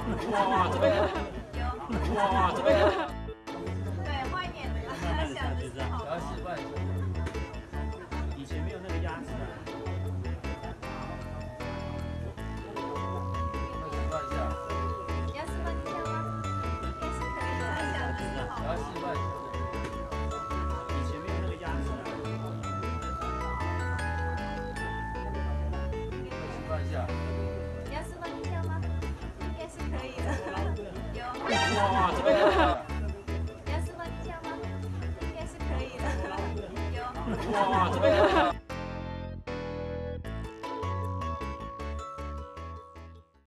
哇，这边，哇，这边。 对，坏一点的，想的是好。 我要示范一下。以前没有那个鸭子啊。示范一下。 你要示范一下吗？也是可以的，想的是好。 我要示范一下。以前没有那个鸭子啊。示范一下。 你要示范一下吗？应该是可以的。有。 哇，这边。 你要示范一下吗？应该是可以的。有。 哇，这边。